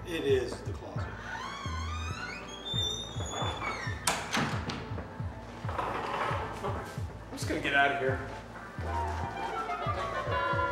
It is the closet. I'm just gonna get out of here.